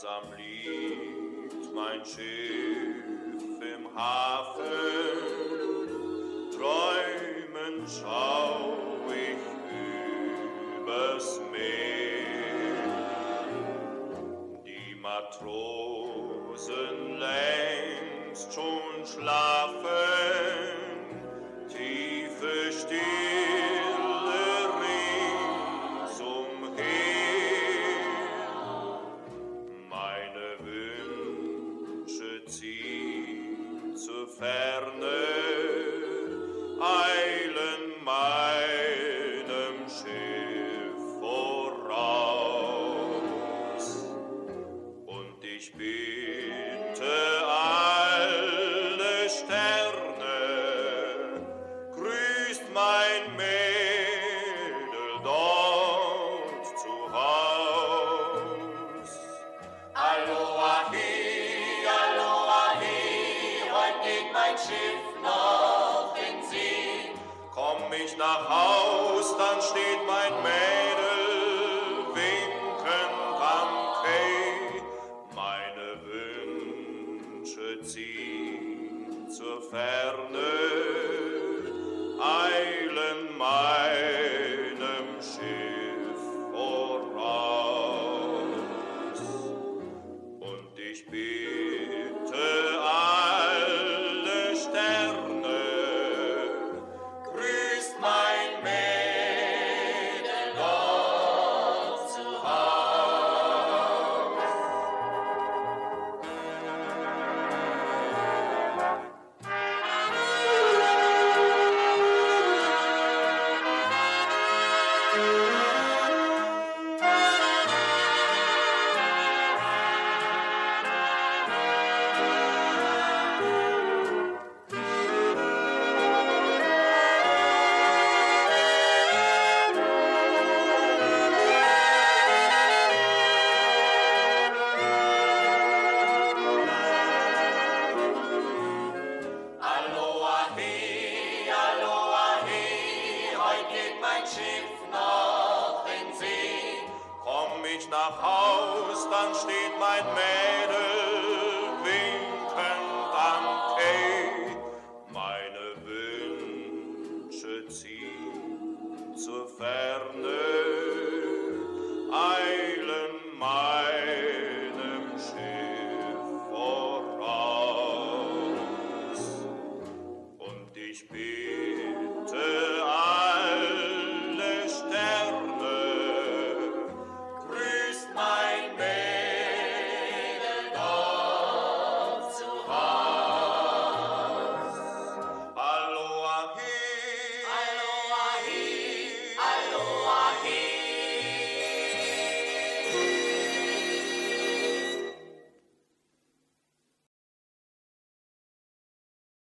Einsam liegt mein Schiff im Hafen, träumend schau ich übers Meer. Die Matrosen längst schon schlafen, tiefe Stille ringsumher. Meine Wünsche ziehen zur Ferne, eilen meinem Schiff voraus. Und ich bitte alle Sterne, grüßt mein Mädel dort zu Haus. Aloha hi, heut geht mein Schiff noch in See. Komm ich nach Haus, dann steht mein Mädel winkend am Quai. Meine Wünsche ziehen zur Ferne, eilen meinem Schiff voraus. Und ich bitte alle Sterne, grüßt mein Mädel dort zu Haus. Aloha hi, heut geht mein Schiff noch in See. Komm ich nach Haus, dann steht mein Mädel